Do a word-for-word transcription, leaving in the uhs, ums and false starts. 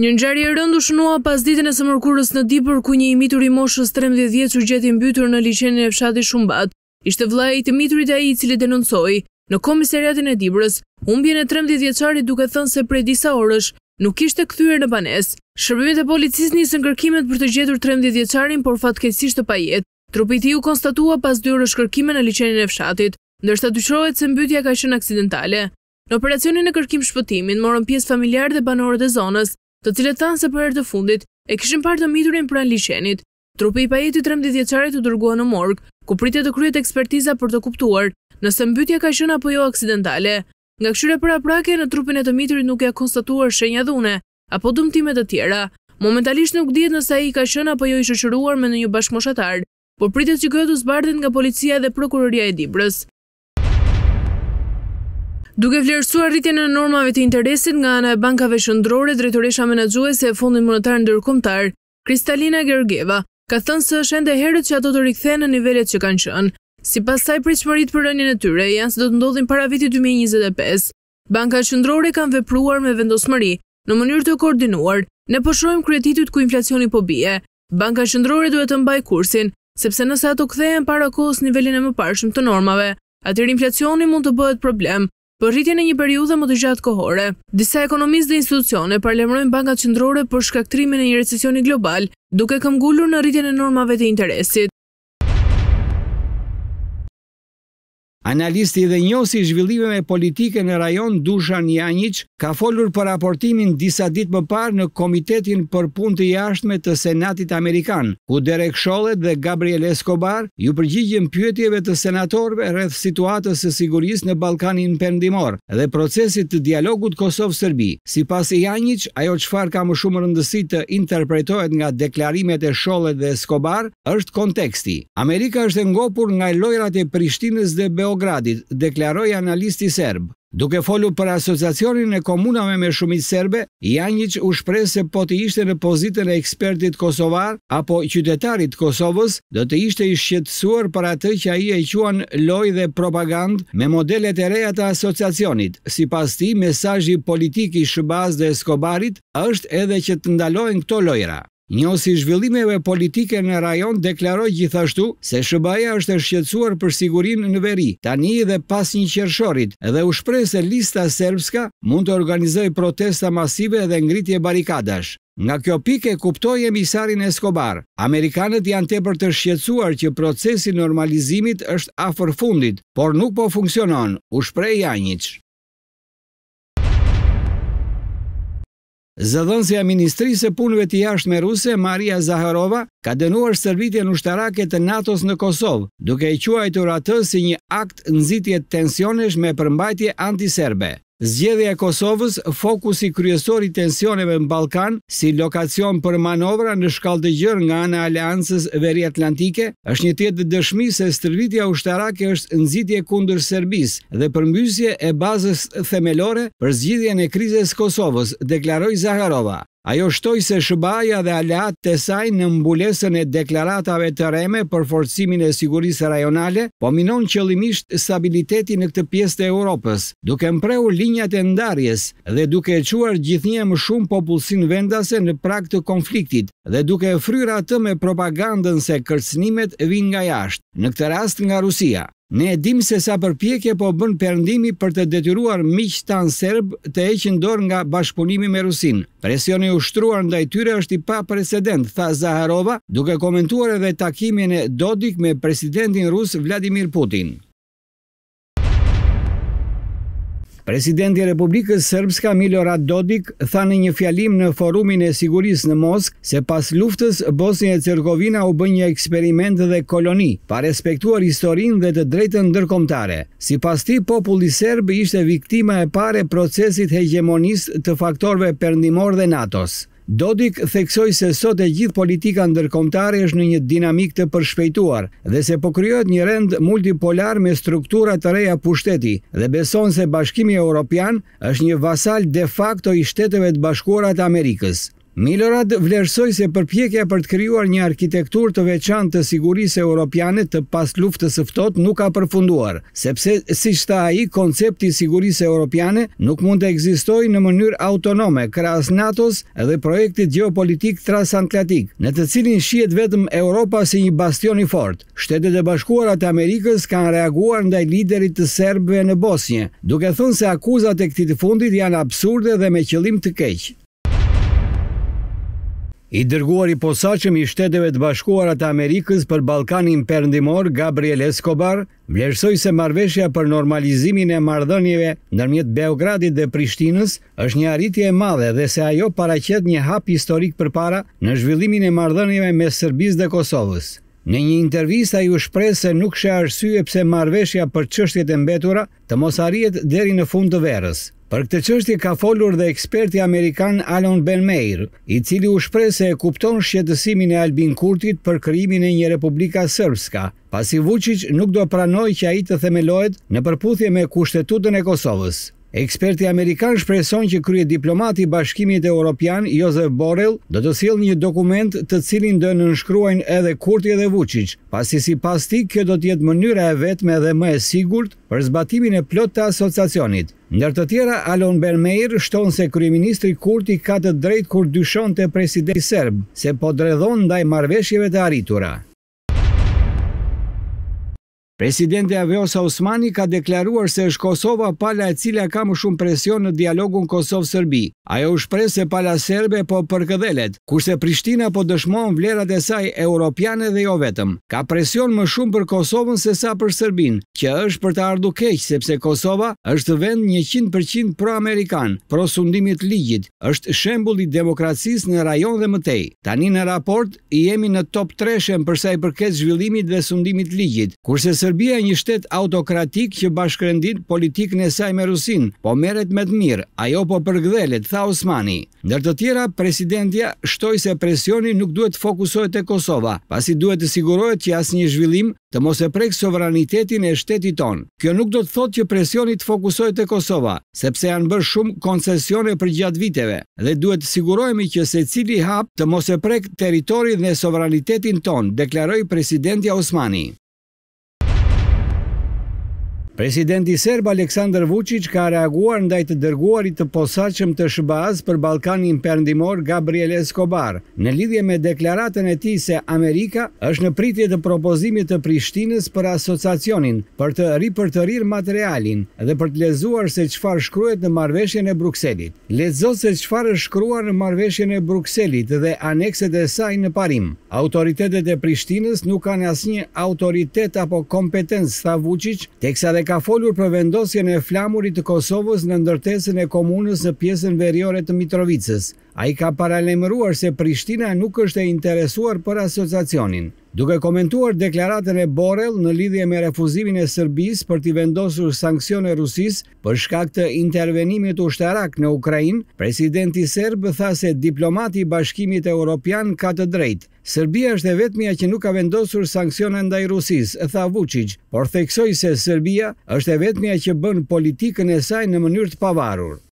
Një ngjarje e rëndë u shënua pas ditën e së mërkurës në Dibër, ku një i mitur i moshës trembëdhjetë vjeç u gjeti mbytur në liçenin e fshatit Shumbat. Ishte vllai i të miturit ai i cili denoncoi në komisariatin e Dibrës humbjen e trembëdhjetë vjeçarit, duke thënë se prej disa orësh nuk ishte kthyer në banesë. Shërbimet e policisë nisën kërkimet për të gjetur trembëdhjetë vjeçarin, por fatkeqësisht të pajetë. Trupi i tij u konstatua pas dy orësh kërkime në liçenin e fshatit, ndërsa dyshohet se mbytja ka qenë aksidentale. Në operacionin e kërkim shpëtimit morën pjesë familjarët dhe banorët e zonës, të cilët thanë se për herë të fundit e kishin parë të miturin pranë liçenit. Trupi i pajetit trembëdhjetë vjeçarit u dërgua në morg, ku pritet të kryhet ekspertiza për të kuptuar nëse mbytja ka qenë apo jo aksidentale. Nga këshyre paraprake, në trupin e të miturit nuk janë konstatuar shenja dhune apo dëmtime të tjera. Momentalisht nuk dihet nëse ai ka qenë apo jo i shoqëruar me një bashkëmoshatar, por pritet që kjo të zbardhet nga policia dhe prokuroria e Dibrës. Duke vlerësuar rritjen e normave të interesit nga ana e bankave qendrore, drejtoresha menaxhuese e Fondit Monetar Ndërkombëtar, Kristalina Georgieva, ka thënë se është ende herët që ato të rikthehen në nivelet që kanë qenë. Sipas saj, pritshmëritë për rënien e tyre janë se do të ndodhin para vitit dy mijë e njëzet e pesë. Bankat qendrore kanë vepruar me vendosmëri, në mënyrë të koordinuar. Ne po shohim kryetitit ku inflacioni po bie. Banka qendrore duhet të mbajë kursin, sepse nëse ato kthehen para kohës nivelin e mëparshëm të normave, atëherë inflacioni mund të bëhet problem për rritjen e një periudhe më të gjatë kohore. Disa ekonomistë dhe institucione paralajmërojnë bankat qendrore për shkaktrimin e një recesioni global, duke këmbgulur në rritjen e normave të interesit. Analisti dhe njohësi i zhvillimeve politike në rajon Dušan Janjić ka folur për raportimin disa ditë më parë në Komitetin për Punë të Jashtme të Senatit Amerikan, ku Derek Chollet dhe Gabriel Escobar ju përgjigjen pyetjeve të senatorëve rreth situatës së sigurisë në Ballkanin Perëndimor dhe procesit të dialogut Kosovë-Serbi. Sipas Janjić, ajo çfarë ka më shumë rëndësi të interpretohet nga deklarimet e Chollet dhe Escobar është konteksti. Amerika është e ngopur nga lojrat e Prishtinës dhe Beogradit, deklaroi analisti serb. Duke folur për asociacionin e komunave me shumicë serbe, Janjić u shpreh se po të ishte në pozitën e ekspertit kosovar apo qytetarit Kosovës, do të ishte i shqetësuar për atë që ai e quan lojë dhe propagandë me modelet e reja të asociacionit. Sipas tij, mesazhi politik i S B A-s dhe Escobarit është edhe që të ndalohen këto lojra. Njohësi i zhvillimeve politike në rajon deklaroi gjithashtu se S B A-ja është e shqetësuar për sigurinë në veri, tani edhe pas një qershorit, dhe u shpreh se lista serbska mund të organizojë protesta masive dhe ngritje barikadash. Nga kjo pikë kuptoi emisarin Escobar. Amerikanët janë tepër të shqetësuar që procesi i normalizimit është afër fundit, por nuk po funksionon, u shpreh Janjić. Zëdhënësja e Ministrisë së Punëve të Jashtme ruse, Maria Zaharova, ka dënuar stërvitjen ushtarake të NATO-s në Kosovë, duke e quajtur atë si një akt nxitje tensionesh me përmbajtje antiserbe. Zgjedhja e Kosovës, fokusi kryesor i tensioneve në Ballkan, si lokacion për manovra në shkallë të gjerë nga ana e Aleancës Veriatlantike, është një tjetër dëshmi se stërvitja ushtarake është nxitje kundër Serbisë dhe përmbysje e bazës themelore për zgjidhjen e krizës Kosovës, deklaroi Zaharova. Ajo shtoi se S B A-ja dhe aleatët e saj në mbulesën e deklaratave të reme për forcimin e sigurisë rajonale, po minon qëllimisht stabilitetin në këtë pjesë të Europës, duke mprehur linjat e ndarjes dhe duke e quar gjithnjë më shumë popullsinë vendase në prag të konfliktit dhe duke fryrë atë me propagandën se kërcënimet vijnë nga jashtë, në këtë rast nga Rusia. Ne e dim se sa përpjekje po bën Perëndimi për të detyruar miqtë tanë serb të heqin dorë nga bashkëpunimi me Rusinë. Presioni i ushtruar ndaj tyre është i paprecedent, tha Zaharova, duke komentuar edhe takimin e Dodik me presidentin rus Vladimir Putin. Presidenti i Republikës Srpska Milorad Dodik tha në një fjalim në Forumin e Sigurisë në Moskë se pas luftës Bosnia e Hercegovina u bë një eksperiment dhe koloni, pa respektuar historinë dhe të drejtën ndërkombëtare. Sipas tij, populli serb ishte viktima e parë e procesit hegemonist të faktorëve perëndimor dhe NATO-s. Dodik theksoi se sot e gjithë politika ndërkombëtare është në një dinamik të përshpejtuar dhe se po krijohet një rend multipolar me struktura të reja pushteti dhe beson se Bashkimi Evropian është një vasal de facto i Shteteve të Bashkuara të Amerikës. Milorad vlerësoi se përpjekja për të krijuar një arkitekturë të veçantë të sigurisë europiane të pas luftës së ftohtë nuk ka përfunduar, sepse siç tha ai, koncepti i sigurisë europiane nuk mund të ekzistojë në mënyrë autonome krahas NATO-s dhe projektit gjeopolitik transatlantik, në të cilin shihet vetëm Europa si një bastion i fortë. Shtetet e Bashkuara të Amerikës kanë reaguar ndaj liderit të serbëve në Bosnjë, duke thënë se akuzat e këtij të fundit janë absurde dhe me qëllim të keq. I dërguari posaçëm i Shteteve të Bashkuara të Amerikës për Ballkanin Perëndimor, Gabriel Escobar, vlerësoi se marrëveshja për normalizimin e marrëdhënieve ndërmjet Beogradit dhe Prishtinës është një arritje e madhe dhe se ajo paraqet një hap historik përpara në zhvillimin e marrëdhënieve mes Serbisë dhe Kosovës. Në një intervistë ai u shpreh se nuk sheh arsye pse marrëveshja për çështjet e mbetura të mos arrihet deri në fund të verrës. Për këtë çështje ka folur dhe eksperti amerikan Alon Ben Meir, i cili u shpreh se e kupton shqetësimin e Albin Kurtit për krijimin e një Republika Srpska, pasi Vučić nuk do pranojë që ai të themelohet në përputhje me Kushtetutën e Kosovës. Eksperti amerikan shpreson që kryediplomati i Bashkimit Evropian Josep Borrell do të sjellë një dokument të cilin do nënshkruajnë edhe Kurti dhe Vučić, pasi sipas tij kjo do të jetë mënyra e vetme dhe më e sigurt për zbatimin e plotë të asociacionit. Ndër të tjera, Alon Ben Meir shton se kryeministri Kurti ka të drejtë kur dyshon te presidenti serb se po dredhon ndaj marrëveshjeve të arritura. Presidenti Vjosa Osmani ka deklaruar se është Kosova pala e cila ka më shumë presion në dialogun Kosovë-Serbi. Ajo u shpreh se pala serbe po përkëdhelet, kurse Prishtina po dëshmon vlerat e saj europiane dhe jo vetëm. Ka presion më shumë për Kosovën se sa për Serbinë, që është për të ardhur keq sepse Kosova është vend njëqind përqind pro-amerikan, pro sundimit ligjit, është shembull i demokracisë në rajon dhe mëtej. Tani në raport i jemi në top treshen për sa i përket zhvillimit dhe sundimit ligjit, kurse Serbia një shtet autokratik që bashkërendin politikën e saj me Rusin, po merret me të mirë, ajo po përgdhelet, tha Osmani. Ndër të tjera, presidentja shtoi se presioni nuk duhet të fokusohet te Kosova, pasi duhet të sigurohet që asnjë zhvillim të mos e prek sovranitetin e shtetit ton. Kjo nuk do të thotë që presioni të fokusohet te Kosova, sepse janë bërë shumë koncesione për gjatë viteve dhe duhet të sigurohemi që secili hap të mos e prek territorin dhe sovranitetin ton, deklaroi presidentja Osmani. Presidenti serb Aleksandar Vučić ka reaguar ndaj të dërguarit të posaçëm të S B A-s për Ballkanin Perëndimor Gabriel Escobar, në lidhje me deklaratën e tij se Amerika është në pritje të propozimit të Prishtinës për asociacionin, për të ripërtërir materialin dhe për të lexuar se çfarë shkruhet në marrëveshjen e Brukselit. Lexo se çfarë është shkruar në marrëveshjen e Brukselit dhe anekset e saj në parim. Autoritetet e Prishtinës nuk kanë asnjë autoritet apo kompetencë, tha Vučić, teksa ka folur për vendosjen e flamurit të Kosovës në ndërtesën e komunës në pjesën veriore të Mitrovicës. Ai ka paralajmëruar se Prishtina nuk është e interesuar për asociacionin. Duke komentuar deklaratën e Borrell në lidhje me refuzimin e Serbisë për t'i vendosur sanksione Rusisë për shkak të intervenimit ushtarak në Ukrainë, presidenti serb tha se diplomati i Bashkimit Evropian ka të drejtë. Serbia është e vetmja që nuk ka vendosur sanksione ndaj Rusisë, tha Vučić, por theksoi se Serbia është e vetmja që bën politikën e saj në mënyrë të pavarur.